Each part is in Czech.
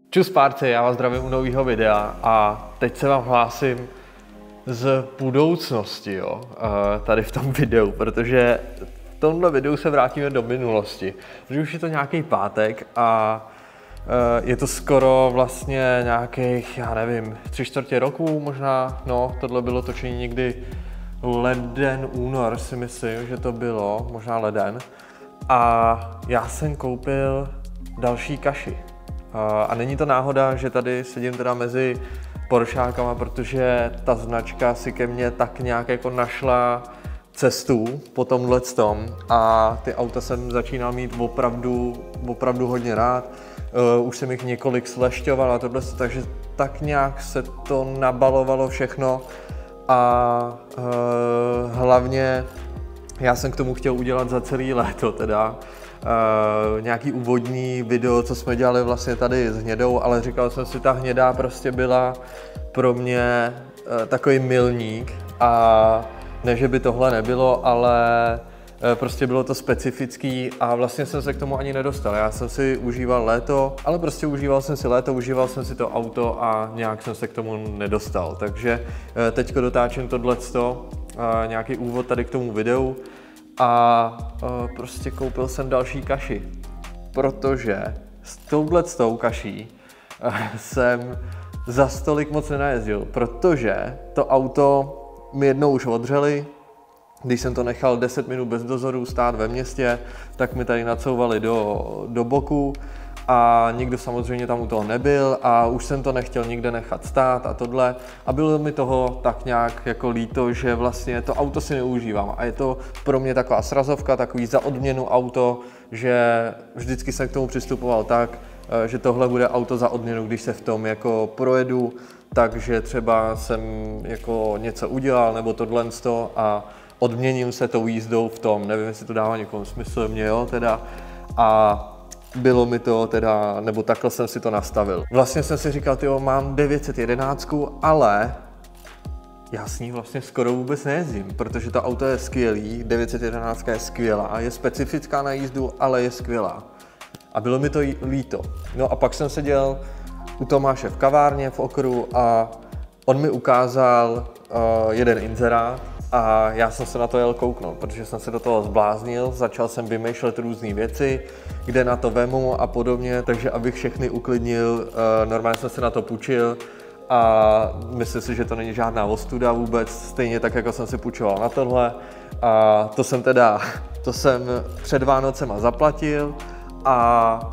Čus párci, já vás zdravím u nového videa a teď se vám hlásím z budoucnosti, jo, tady v tom videu, protože v tomhle videu se vrátíme do minulosti, protože už je to nějaký pátek a je to skoro vlastně nějakých, já nevím, 3/4 roku možná, no, tohle bylo točení někdy leden, únor si myslím, že to bylo, možná leden. A já jsem koupil další kaši. A není to náhoda, že tady sedím teda mezi Poršákama, protože ta značka si ke mně tak nějak jako našla cestu po tomhletom a ty auta jsem začínal mít opravdu hodně rád. Už jsem jich několik slešťoval a tohle, takže tak nějak se to nabalovalo všechno a hlavně já jsem k tomu chtěl udělat za celý léto teda nějaký úvodní video, co jsme dělali vlastně tady s hnědou, ale říkal jsem si, ta hnědá prostě byla pro mě takový milník a ne, že by tohle nebylo, ale prostě bylo to specifický a vlastně jsem se k tomu ani nedostal. Já jsem si užíval léto, ale prostě užíval jsem si léto, užíval jsem si to auto a nějak jsem se k tomu nedostal. Takže teďko dotáčím tohleto, nějaký úvod tady k tomu videu a prostě koupil jsem další kaši, protože s touhletou kaší jsem za stolik moc nenajezdil, protože to auto mi jednou už odřeli. Když jsem to nechal 10 minut bez dozoru stát ve městě, tak mi tady nacouvali do boku a nikdo samozřejmě tam u toho nebyl a už jsem to nechtěl nikde nechat stát a tohle. A bylo mi toho tak nějak jako líto, že vlastně to auto si neužívám a je to pro mě taková srazovka, takový za odměnu auto, že vždycky jsem k tomu přistupoval tak, že tohle bude auto za odměnu, když se v tom jako projedu, takže třeba jsem jako něco udělal nebo tohle a odměním se tou jízdou v tom, nevím, jestli to dává někomu smysl, mě jo teda, a bylo mi to teda, nebo takhle jsem si to nastavil. Vlastně jsem si říkal, tyjo, mám 911, ale já s ní vlastně skoro vůbec nejezdím, protože to auto je skvělý, 911 je skvělá, je specifická na jízdu, ale je skvělá. A bylo mi to líto. No a pak jsem seděl u Tomáše v kavárně v Okru a on mi ukázal jeden inzerát, a já jsem se na to jel kouknout, protože jsem se do toho zbláznil, začal jsem vymýšlet různé věci, kde na to vemu a podobně, takže abych všechny uklidnil, normálně jsem se na to půjčil a myslím si, že to není žádná ostuda vůbec, stejně tak, jako jsem si půjčoval na tohle. A to jsem před Vánocema zaplatil a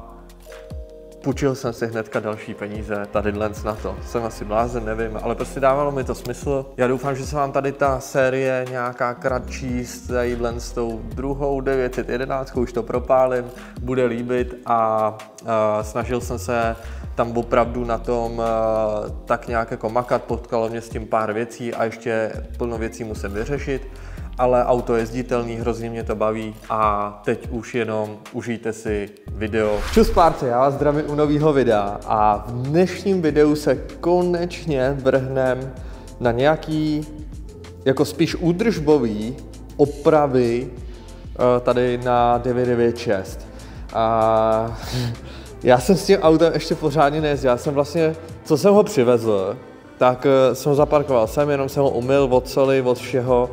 půjčil jsem si hnedka další peníze tady na to. Jsem asi blázen, nevím, ale prostě dávalo mi to smysl. Já doufám, že se vám tady ta série nějaká kratší s tou druhou 911, už to propálím, bude líbit a snažil jsem se tam opravdu na tom tak nějak jako makat, potkalo mě s tím pár věcí a ještě plno věcí musím vyřešit. Ale auto je jezditelný, hrozně mě to baví a teď už jenom užijte si video. Čus párci, já vás zdravím u nového videa a v dnešním videu se konečně vrhnem na nějaký jako spíš údržbový opravy tady na 996. A já jsem s tím autem ještě pořádně nejezdil, já jsem vlastně, co jsem ho přivezl, tak jsem ho zaparkoval sem, jenom jsem ho umyl od soli, od všeho.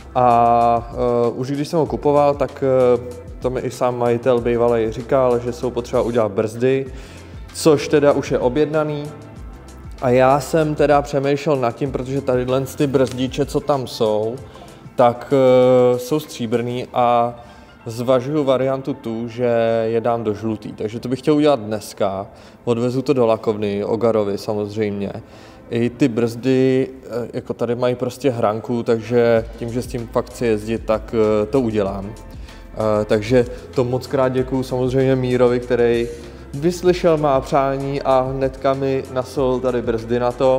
A už když jsem ho kupoval, tak to mi i sám majitel bývalý říkal, že jsou potřeba udělat brzdy, což teda už je objednaný. A já jsem teda přemýšlel nad tím, protože tady ty brzdíče, co tam jsou, tak jsou stříbrný a zvažuju variantu tu, že je dám do žlutý. Takže to bych chtěl udělat dneska, odvezu to do lakovny, Ogarovi samozřejmě. I ty brzdy, jako tady mají prostě hranku, takže tím, že s tím fakt chci jezdit, tak to udělám. Takže to moc krát děkuju samozřejmě Mírovi, který vyslyšel má přání a hnedka mi nasolil tady brzdy na to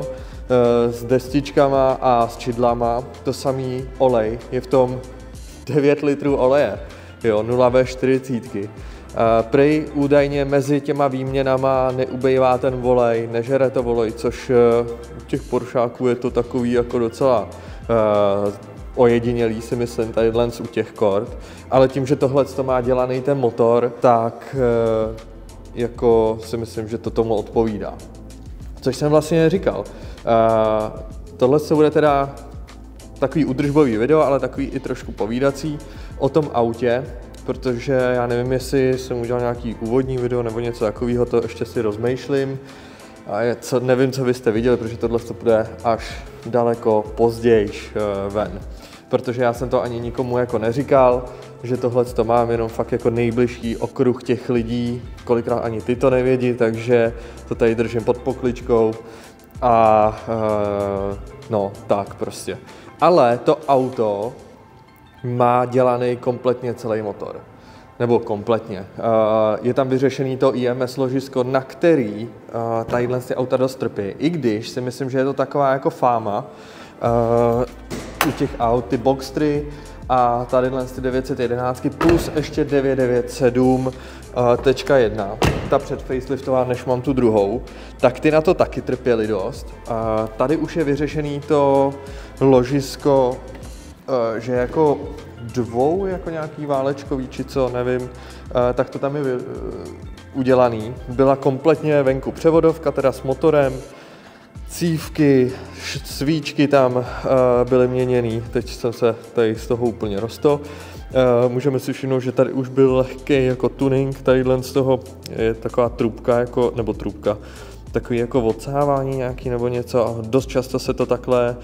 s destičkama a s čidlama. To samý olej, je v tom 9 litrů oleje, jo, 0V40. Prej údajně mezi těma výměnama neubejvá ten volej, nežere to volej, což u těch Poršáků je to takový jako docela ojedinělý, si myslím, tady u těch kord. Ale tím, že tohle to má dělaný ten motor, tak jako si myslím, že to tomu odpovídá. Což jsem vlastně říkal. Tohle se bude teda takový údržbový video, ale takový i trošku povídací o tom autě, protože já nevím, jestli jsem udělal nějaký úvodní video nebo něco takového, to ještě si rozmýšlím. A nevím, co vy jste viděli, protože tohle to bude až daleko později ven. Protože já jsem to ani nikomu jako neříkal, že tohle to mám jenom fakt jako nejbližší okruh těch lidí, kolikrát ani ty to nevědí, takže to tady držím pod pokličkou a no tak prostě. Ale to auto má dělaný kompletně celý motor. Nebo kompletně. Je tam vyřešený to IMS ložisko, na který tadyhle ty auta dost trpí. I když si myslím, že je to taková jako fáma u těch aut, ty Boxstry a tadyhle ty 911 plus ještě 997.1, ta předfaceliftová, než mám tu druhou, tak ty na to taky trpěly dost. Tady už je vyřešený to ložisko, že jako dvou, jako nějaký válečkový, či co, nevím, tak to tam je udělaný. Byla kompletně venku převodovka, teda s motorem, cívky, svíčky tam byly měněný, teď jsem se tady z toho úplně rostl. Můžeme si všimnout, že tady už byl lehký jako tuning, tadyhle z toho je taková trubka, jako, nebo trubka, takový jako odsávání nějaký nebo něco a dost často se to takhle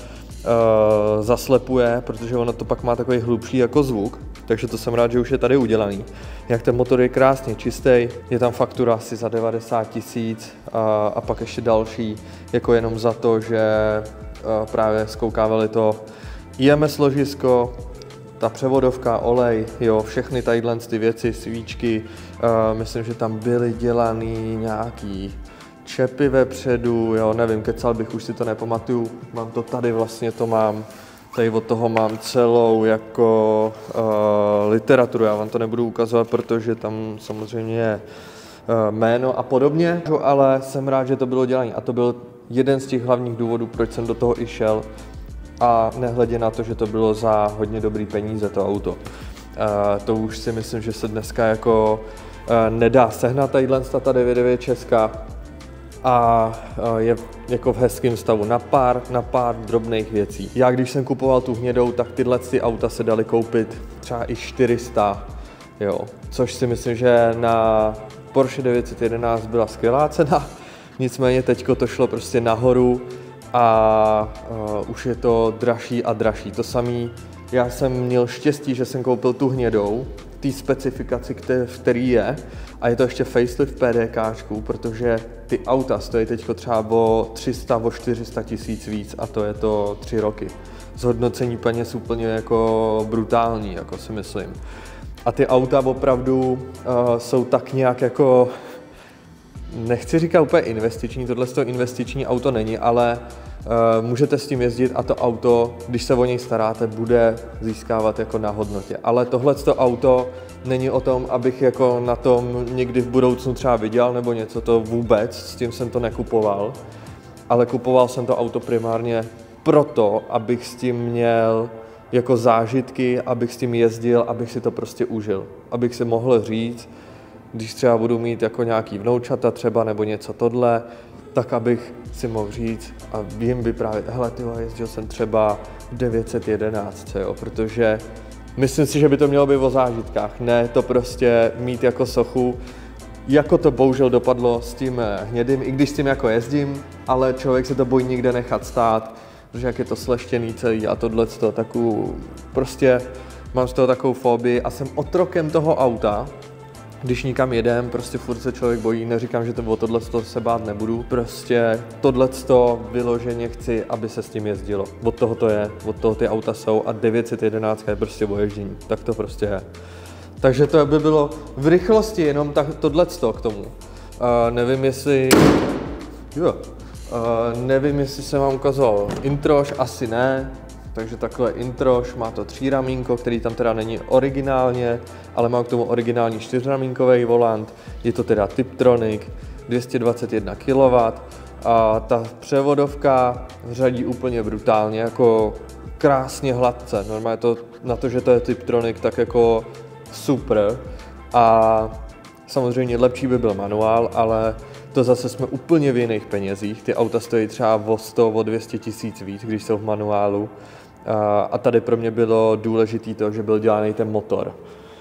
zaslepuje, protože ono to pak má takový hlubší jako zvuk, takže to jsem rád, že už je tady udělaný. Jak ten motor je krásně čistý, je tam faktura asi za 90 000 a pak ještě další, jako jenom za to, že právě zkoukávali to IMS ložisko, ta převodovka, olej, jo, všechny tadyhle ty věci, svíčky, myslím, že tam byly dělaný nějaký čepy vepředu, jo, nevím, kecal bych, už si to nepamatuju, mám to tady, vlastně to mám, tady od toho mám celou jako literaturu, já vám to nebudu ukazovat, protože tam samozřejmě je jméno a podobně, ale jsem rád, že to bylo dělané a to byl jeden z těch hlavních důvodů, proč jsem do toho i šel a nehledě na to, že to bylo za hodně dobrý peníze to auto. To už si myslím, že se dneska jako nedá sehnat tadyhle ta 99 česká, a je jako v hezkém stavu na pár drobných věcí. Já když jsem kupoval tu hnědou, tak tyhle ty auta se daly koupit třeba i 400, jo, což si myslím, že na Porsche 911 byla skvělá cena, nicméně teďko to šlo prostě nahoru a už je to dražší a dražší. To samý, já jsem měl štěstí, že jsem koupil tu hnědou, té specifikaci, který je, a je to ještě facelift PDKčku, protože ty auta stojí teď třeba o 300–400 tisíc víc a to je to 3 roky. Zhodnocení peněz úplně jako brutální, jako si myslím. A ty auta opravdu jsou tak nějak jako, nechci říkat úplně investiční, tohle to investiční auto není, ale můžete s tím jezdit a to auto, když se o něj staráte, bude získávat jako na hodnotě. Ale tohleto auto není o tom, abych jako na tom někdy v budoucnu třeba vydělal nebo něco, to vůbec, s tím jsem to nekupoval. Ale kupoval jsem to auto primárně proto, abych s tím měl jako zážitky, abych s tím jezdil, abych si to prostě užil. Abych si mohl říct, když třeba budu mít jako nějaký vnoučata třeba nebo něco tohle, tak abych si mohl říct a jim vyprávět, hele tyhle, jezdil jsem třeba v 911, jo, protože myslím si, že by to mělo být o zážitkách, ne to prostě mít jako sochu, jako to bohužel dopadlo s tím hnědým, i když s tím jako jezdím, ale člověk se to bojí nikde nechat stát, protože jak je to sleštěný celý a tohleto, takovou, prostě mám z toho takovou fobii a jsem otrokem toho auta. Když nikam jedem, prostě furt se člověk bojí, neříkám, že to o tohleto se bát nebudu, prostě tohleto vyloženě chci, aby se s tím jezdilo. Od toho to je, od toho ty auta jsou a 911 je prostě o ježdění, tak to prostě je. Takže to by bylo v rychlosti jenom tohleto k tomu. Nevím, jestli... nevím, jestli jsem vám ukazoval introž, asi ne. Takže takhle introž, má to 3ramínko, který tam teda není originálně, ale má k tomu originální 4ramínkový volant. Je to teda Tiptronic, 221 kW a ta převodovka řadí úplně brutálně, jako krásně hladce. Normálně to, na to, že to je Tiptronic, tak jako super. A Samozřejmě lepší by byl manuál, ale to zase jsme úplně v jiných penězích. Ty auta stojí třeba o 100, o 200 tisíc víc, když jsou v manuálu. A tady pro mě bylo důležité to, že byl dělaný ten motor.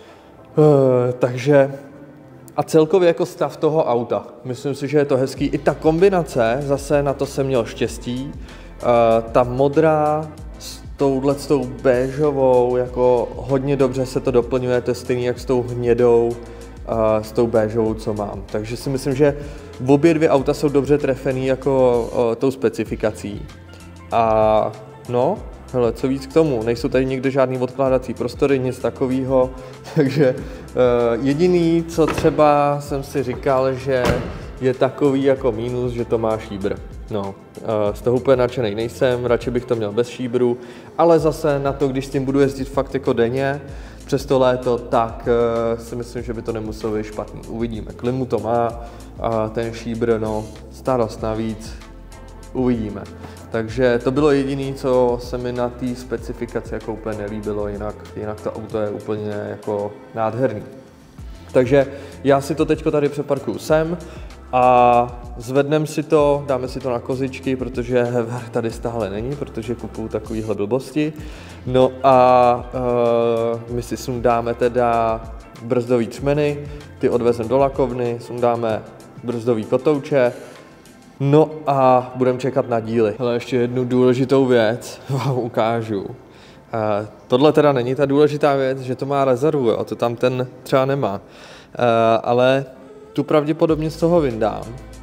Takže a celkově jako stav toho auta. Myslím si, že je to hezký. I ta kombinace, zase na to jsem měl štěstí. Ta modrá s touhletou béžovou, jako hodně dobře se to doplňuje, to je stejný jak s tou hnědou, s tou béžovou, co mám. Takže si myslím, že obě dvě auta jsou dobře trefený jako tou specifikací. A no, hele, co víc k tomu, nejsou tady nikde žádný odkládací prostory, nic takového, takže jediný, co třeba jsem si říkal, že je takový jako mínus, že to má šíbr. No, z toho úplně nadšenej nejsem, radši bych to měl bez šíbru, ale zase na to, když s tím budu jezdit fakt jako denně, přes to léto, tak si myslím, že by to nemuselo být špatný. Uvidíme, klimu to má, ten šíbr, no, starost navíc, uvidíme. Takže to bylo jediné, co se mi na té specifikaci jako úplně nelíbilo, jinak to auto je úplně jako nádherný. Takže já si to teďko tady přeparkuju sem a zvedneme si to, dáme si to na kozičky, protože Hever tady stále není, protože kupuju takovýhle blbosti. No a my si sundáme teda brzdový třmeny, ty odvezeme do lakovny, sundáme brzdový kotouče. No a budeme čekat na díly. Ale ještě jednu důležitou věc vám ukážu. Tohle teda není ta důležitá věc, že to má rezervu, jo? To tam ten třeba nemá. Ale tu pravděpodobně z toho vyndám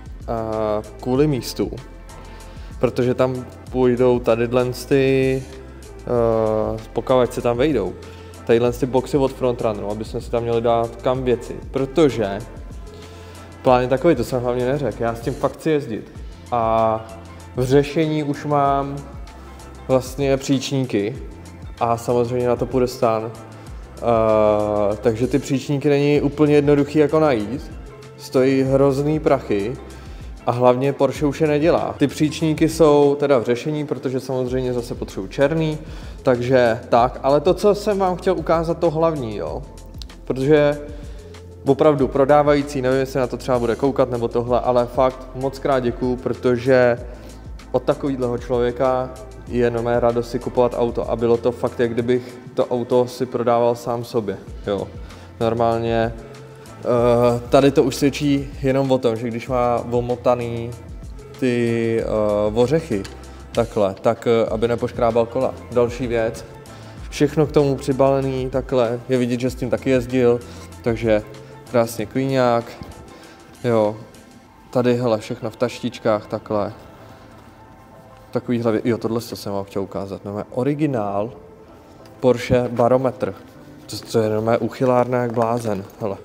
kvůli místu, protože tam půjdou tadyhle ty, pokud se tam vejdou, tadyhle ty boxy od Frontrunneru, aby jsme si tam měli dát kam věci, protože plán je takový, to jsem hlavně neřekl, já s tím fakt chci jezdit a v řešení už mám vlastně příčníky a samozřejmě na to půjde stan, takže ty příčníky není úplně jednoduchý jako najít, stojí hrozný prachy a hlavně Porsche už je nedělá. Ty příčníky jsou teda v řešení, protože samozřejmě zase potřebuji černý, takže tak, ale to, co jsem vám chtěl ukázat, to hlavní, jo, protože opravdu prodávající, nevím, jestli na to třeba bude koukat nebo tohle, ale fakt moc krát děkuju, protože od takového člověka je normálně radost si kupovat auto a bylo to fakt, jak kdybych to auto si prodával sám sobě, jo. Normálně tady to už svědčí jenom o tom, že když má omotaný ty ořechy takhle, tak aby nepoškrábal kola. Další věc, všechno k tomu přibalený takhle, je vidět, že s tím taky jezdil, takže krásně klíňák, jo, tady hele, všechno v taštičkách takhle. Takovýhle, jo, tohle jsem vám chtěl ukázat, máme originál Porsche barometr, to je normálně uchylárna jak blázen, hele.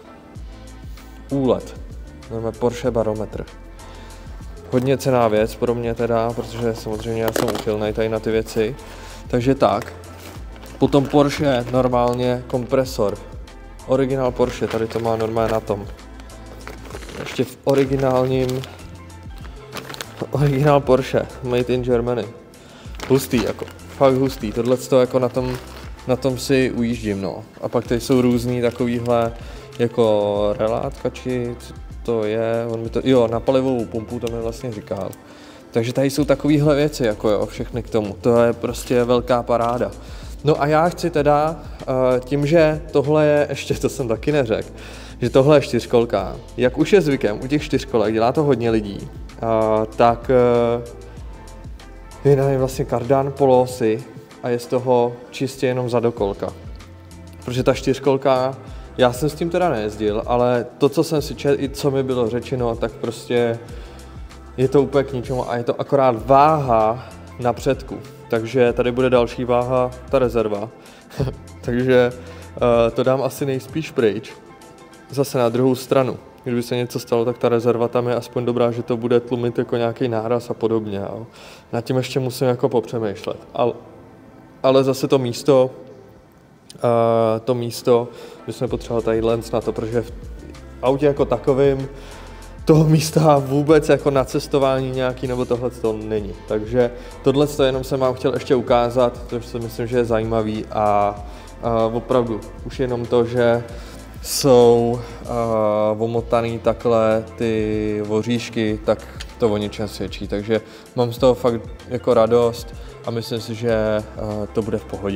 Úlet, máme Porsche barometr. Hodně cenná věc pro mě teda, protože samozřejmě já jsem uchylnej tady na ty věci, takže tak. Potom Porsche normálně kompresor. Originál Porsche, tady to má normálně na tom. Ještě v originál Porsche, made in Germany. Hustý, jako, fakt hustý, tohle jako na tom si ujíždím, no. A pak tady jsou různý takovýhle jako relátkači, co to je, on mi to, jo, na palivovou pumpu to mi vlastně říkal. Takže tady jsou takovýhle věci, jako jo, všechny k tomu, to je prostě velká paráda. No a já chci teda, tím, že tohle je, ještě to jsem taky neřekl, že tohle je čtyřkolka, jak už je zvykem u těch čtyřkolek, dělá to hodně lidí, tak je na něj vlastně kardan poloosy a je z toho čistě jenom zadokolka. Protože ta čtyřkolka, já jsem s tím teda nejezdil, ale to, co jsem si četl i co mi bylo řečeno, tak prostě je to úplně k ničemu a je to akorát váha na předku. Takže tady bude další váha, ta rezerva. Takže to dám asi nejspíš pryč. Zase na druhou stranu. Kdyby se něco stalo, tak ta rezerva tam je aspoň dobrá, že to bude tlumit jako nějaký náraz a podobně. Jo. Nad tím ještě musím jako popřemýšlet. Ale zase to místo, bychom potřebovali tady lens na to, protože v autě jako takovým toho místa vůbec jako na cestování nějaký nebo tohle to není. Takže tohle jenom jsem vám chtěl ještě ukázat, protože si myslím, že je zajímavý a opravdu už jenom to, že jsou omotaný takhle ty voříšky, tak to o něčem svědčí. Takže mám z toho fakt jako radost a myslím si, že to bude v pohodě.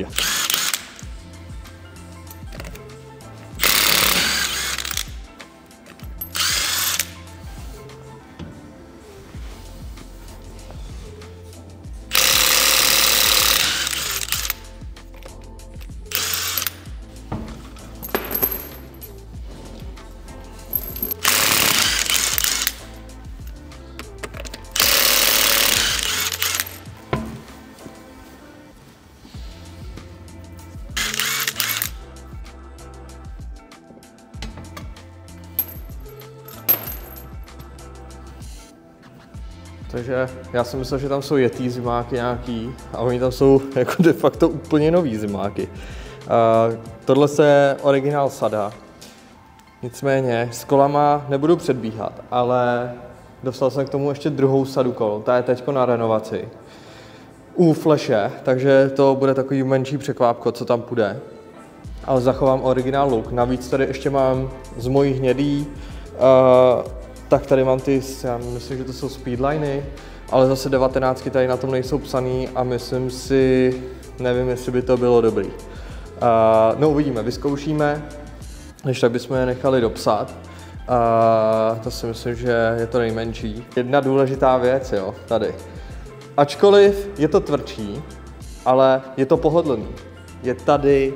Takže já jsem myslel, že tam jsou jetý zimáky nějaký a oni tam jsou jako de facto úplně nový zimáky. Tohle je originál sada. Nicméně s kolama nebudu předbíhat, ale dostal jsem k tomu ještě druhou sadu kol. Ta je teďko na renovaci. U Flashe, takže to bude takový menší překvápko, co tam půjde. Ale zachovám originál look. Navíc tady ještě mám z mojí hnědý, tak tady mám ty, já myslím, že to jsou speedliny, ale zase 19 tady na tom nejsou psaný a myslím si, nevím, jestli by to bylo dobrý. No uvidíme, vyzkoušíme, než tak bychom je nechali dopsat. To si myslím, že je to nejmenší. Jedna důležitá věc, jo, tady. Ačkoliv je to tvrdší, ale je to pohodlný. Je tady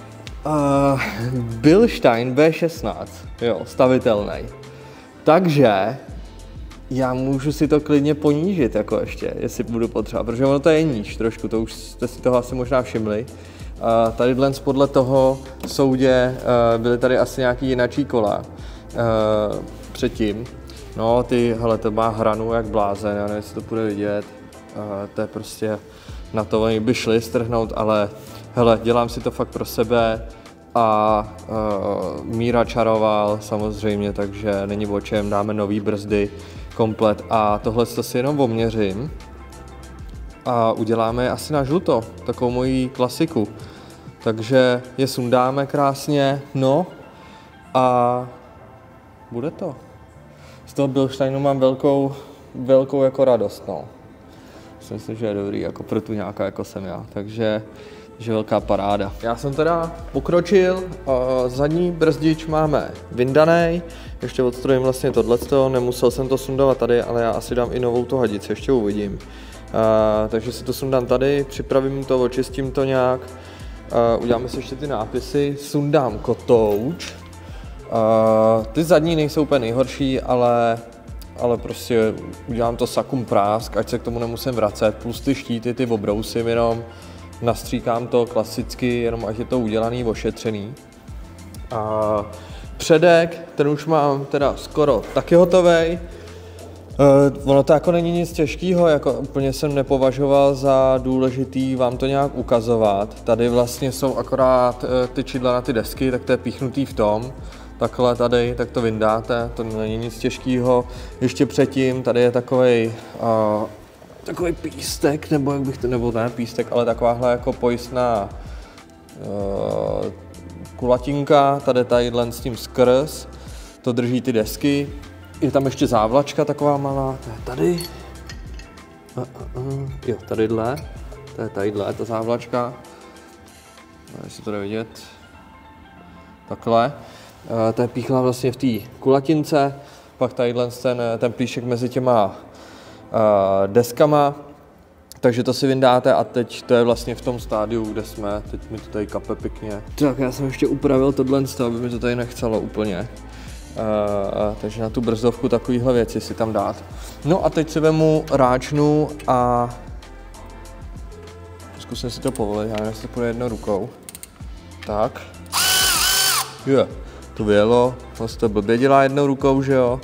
Bilstein B16, jo, stavitelný. Takže já můžu si to klidně ponížit, jako ještě, jestli budu potřeba, protože ono to je níž trošku, to už jste si toho asi možná všimli. Tady podle toho soudě byly tady asi nějaký jinačí kola předtím. No hele, to má hranu jak blázen, já nevím, jestli to bude vidět. To je prostě na to, oni by šli strhnout, ale hele, dělám si to fakt pro sebe a Míra čaroval samozřejmě, takže není o čem, dáme nový brzdy komplet a tohle si jenom oměřím a uděláme asi na žluto, takovou moji klasiku. Takže je sundáme krásně, no a bude to. Z toho Bilsteinu mám velkou jako radost, no. Myslím, že je dobrý jako pro tu nějaká jako jsem já, takže velká paráda. Já jsem teda pokročil, zadní brzdič máme vyndanej, ještě odstrojím vlastně tohleto, nemusel jsem to sundovat tady, ale já asi dám i novou tu hadici, ještě uvidím. Takže si to sundám tady, připravím to, očistím to nějak, uděláme si ještě ty nápisy, sundám kotouč. Ty zadní nejsou úplně nejhorší, ale prostě udělám to sakum prásk, ať se k tomu nemusím vracet, plus ty štíty, ty obrousím jenom, nastříkám to klasicky, jenom ať je to udělaný, ošetřený. Předek, ten už mám teda skoro taky hotovej. Ono to jako není nic těžkého, jako úplně jsem nepovažoval za důležitý vám to nějak ukazovat. Tady vlastně jsou akorát ty čidla na ty desky, tak to je píchnutý v tom. Takhle tady, tak to vyndáte, to není nic těžkého. Ještě předtím, tady je takový pístek, nebo jak bych to, nebo ne pístek, ale takováhle jako pojistná kulatinka, tady s tím skrz, to drží ty desky. Je tam ještě závlačka taková malá, to je tady. Jo, tadyhle, to je tadyhle, ta závlačka. Jestli to jde vidět. Takhle. To je píchla vlastně v té kulatince, pak tadyhle ten plíšek mezi těma deskama, takže to si vyndáte a teď to je vlastně v tom stádiu, kde jsme, teď mi to tady kape pěkně. Tak já jsem ještě upravil tohle, aby mi to tady nechcelo úplně, takže na tu brzdovku takovýhle věci si tam dát. No a teď si vemu ráčnu a zkusím si to povolit, já nevím, jestli to půjde jednou rukou. Tak. Jo. To vyjelo, vlastně to blbě dělá jednou rukou, že jo?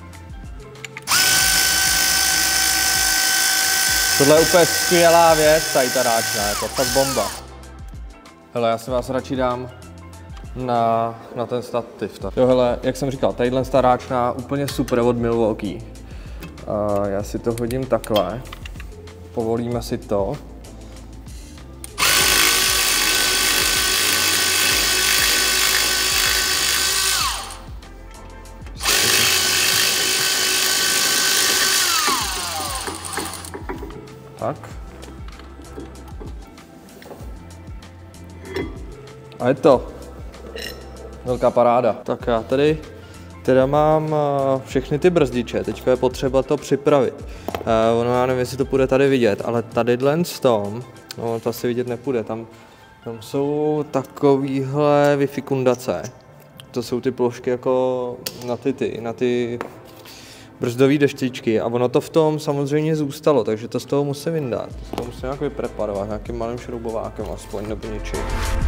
Tohle je úplně skvělá věc, tady ta ráčna, je to fakt bomba. Hele, já si vás radši dám na ten stativ. Jo, hele, jak jsem říkal, tadyhle ta ráčna úplně super od Milwaukee. Já si to hodím takhle, povolíme si to. Tak. A je to. Velká paráda. Tak já tady teda mám všechny ty brzdiče, teďka je potřeba to připravit. Ono, já nevím, jestli to půjde tady vidět, ale tadyhle s tom, no to asi vidět nepůjde, tam jsou takovýhle wifikundace. To jsou ty plošky jako na ty brzdové deštičky a ono to v tom samozřejmě zůstalo, takže to z toho musím vyndat. To musím nějak vypreparovat, nějakým malým šroubovákem aspoň nebo něčím.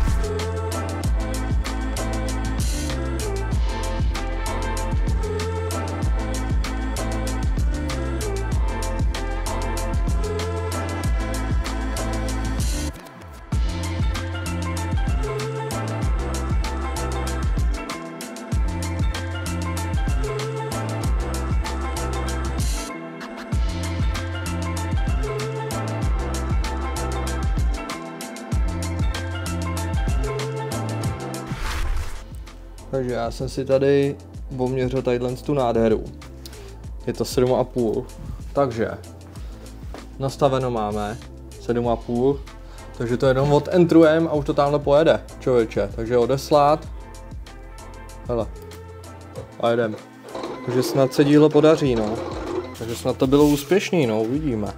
Takže já jsem si tady poměřil tadyhle tu nádheru. Je to 7,5. Takže nastaveno máme 7,5. Takže to jenom odentrujeme a už to tamhle pojede, člověče. Takže odeslat. Hele. A jedem. Takže snad se dílo podaří, no. Takže snad to bylo úspěšný, no, uvidíme.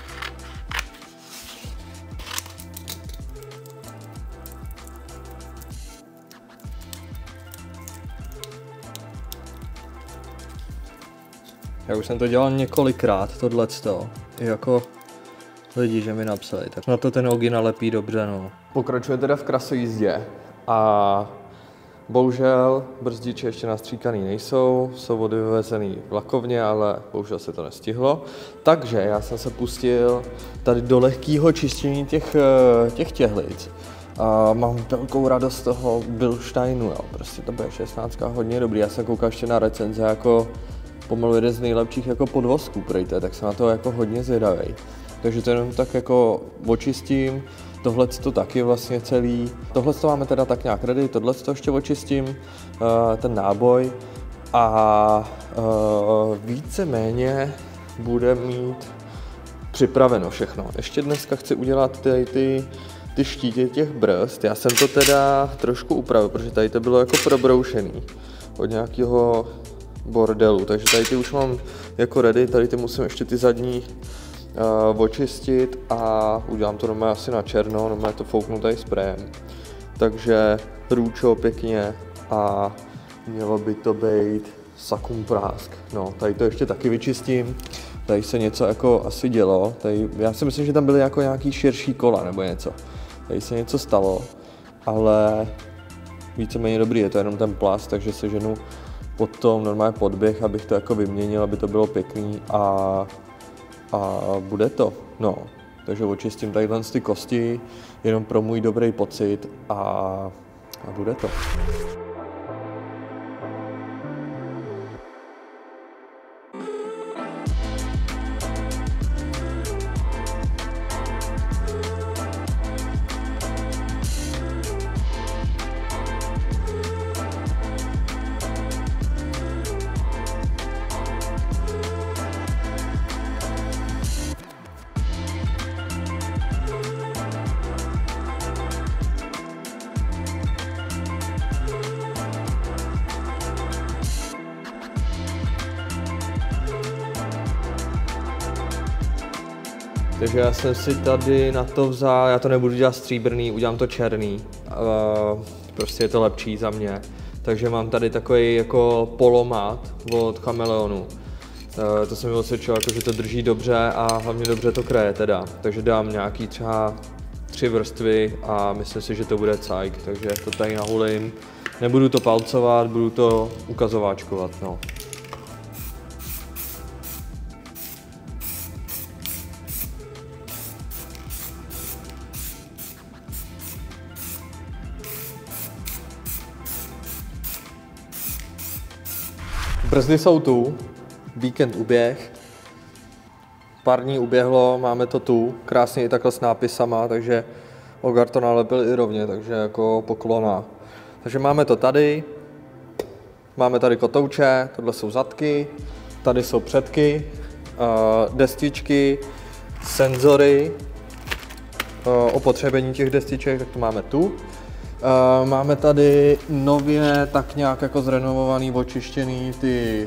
Já už jsem to dělal několikrát, tohleto, jako lidi, že mi napsali, tak na to ten ogi nalepí dobře, no. Pokračuje teda v krasojízdě a bohužel brzdiče ještě nastříkaný nejsou, jsou odvyvezený vlakovně, ale bohužel se to nestihlo. Takže já jsem se pustil tady do lehkého čištění těch těhlic. A mám velkou radost z toho Bilsteinu, jo. Prostě to bude 16 hodně dobrý, já jsem koukal ještě na recenze jako pomalu jeden z nejlepších jako podvozků, prejte, tak jsem na to jako hodně zvědavej. Takže to jenom tak jako očistím, tohle to taky vlastně celý. Tohle to máme teda tak nějak ready, tohle to ještě očistím, ten náboj a víceméně bude mít připraveno všechno. Ještě dneska chci udělat ty štítě těch brzd, já jsem to teda trošku upravil, protože tady to bylo jako probroušený od nějakého bordelu, takže tady ty už mám jako ready, tady ty musím ještě ty zadní očistit a udělám to normálně asi na černo, normálně to fouknu tady sprayem. Takže růčo pěkně a mělo by to být sakum prásk. No, tady to ještě taky vyčistím, tady se něco jako asi dělo, tady, já si myslím, že tam byly jako nějaký širší kola nebo něco. Tady se něco stalo, ale víceméně dobrý, je to jenom ten plast, takže seženu potom normálně podběh, abych to jako vyměnil, aby to bylo pěkný a bude to, no. Takže očistím tadyhle ty kosti, jenom pro můj dobrý pocit a bude to. Takže já jsem si tady na to vzal, já to nebudu dělat stříbrný, udělám to černý, prostě je to lepší za mě. Takže mám tady takový jako polomat od Chameleonu. To jsem mi osvědčil, jako, že to drží dobře a hlavně dobře to kraje teda. Takže dám nějaký třeba 3 vrstvy a myslím si, že to bude cajk, takže to tady nahulím. Nebudu to palcovat, budu to ukazováčkovat, no. Brzdy jsou tu, víkend uběh, pár dní uběhlo, máme to tu, krásně i takhle s nápisama, takže Ogar to nalepil i rovně, takže jako poklona. Takže máme to tady, máme tady kotouče, tohle jsou zadky, tady jsou předky, destičky senzory, opotřebení těch destiček, tak to máme tu. Máme tady nově tak nějak jako zrenovovaný, očištěný ty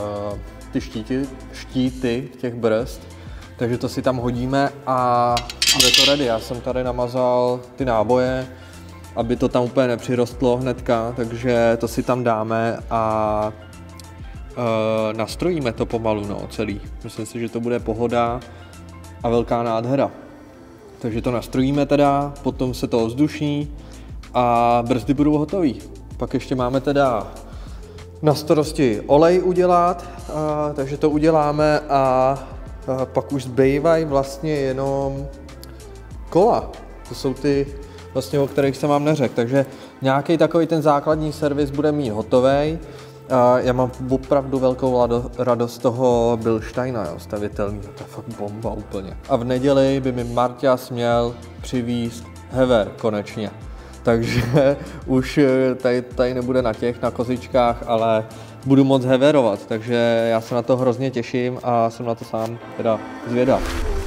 štíty těch brzd, takže to si tam hodíme a je to ready. Já jsem tady namazal ty náboje, aby to tam úplně nepřirostlo hnedka, takže to si tam dáme a nastrojíme to pomalu, no, celý. Myslím si, že to bude pohoda a velká nádhera. Takže to nastrojíme teda, potom se to ovzduší a brzdy budou hotový. Pak ještě máme teda na starosti olej udělat, takže to uděláme a pak už zbývají vlastně jenom kola. To jsou ty, vlastně, o kterých jsem vám neřekl. Takže nějaký takový ten základní servis bude mít hotovej. Já mám opravdu velkou radost z toho Bilsteina, jo, stavitelný, to je fakt bomba úplně. A v neděli by mi Marťas měl přivízt hever konečně. Takže už tady nebude na kozičkách, ale budu moc heverovat, takže já se na to hrozně těším a jsem na to sám teda zvědav.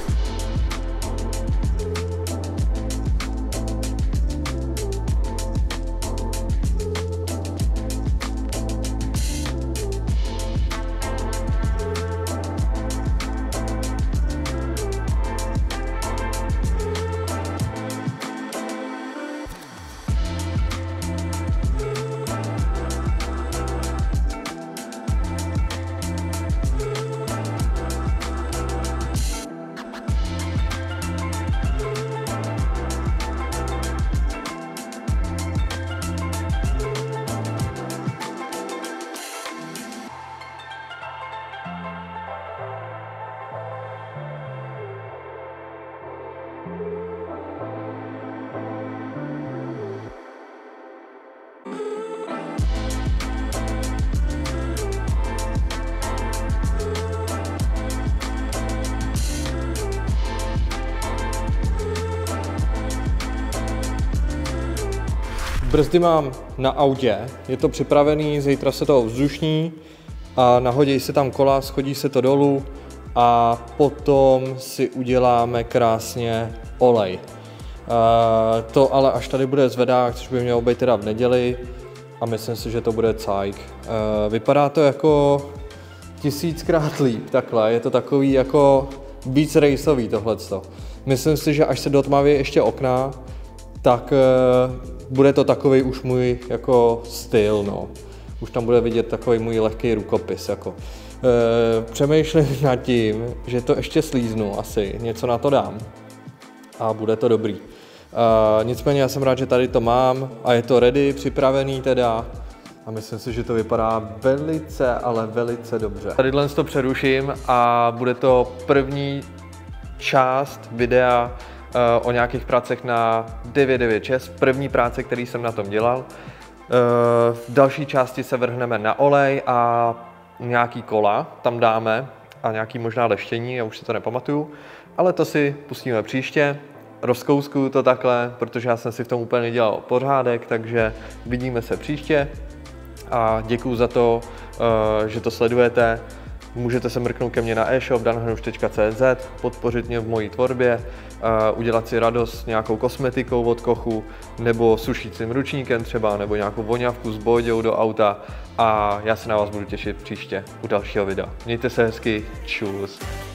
Brzdy mám na autě, je to připravený, zítra se to ovzdušní a nahodí se tam kola, schodí se to dolů a potom si uděláme krásně olej. To ale až tady bude zvedák, což by mělo být teda v neděli a myslím si, že to bude cajk. Vypadá to jako 1000krát líp takhle, je to takový jako víc raceový tohleto. Myslím si, že až se dotmaví ještě okna, tak bude to takový už můj jako styl, no. Už tam bude vidět takový můj lehký rukopis, jako. Přemýšlím nad tím, že to ještě slíznu asi, něco na to dám a bude to dobrý. Nicméně já jsem rád, že tady to mám a je to ready, připravený teda a myslím si, že to vypadá velice, ale velice dobře. Tadyhle to přeruším a bude to první část videa o nějakých pracech na 996, první práce, který jsem na tom dělal. V další části se vrhneme na olej a nějaký kola tam dáme a nějaký možná leštění, já už si to nepamatuju, ale to si pustíme příště. Rozkouskuju to takhle, protože já jsem si v tom úplně dělal pořádek, takže vidíme se příště a děkuju za to, že to sledujete. Můžete se mrknout ke mně na e-shop danhanuš.cz, podpořit mě v mojí tvorbě, udělat si radost nějakou kosmetikou od Kochu, nebo sušícím ručníkem třeba, nebo nějakou voňavku s bóďou do auta a já se na vás budu těšit příště u dalšího videa. Mějte se hezky, čus.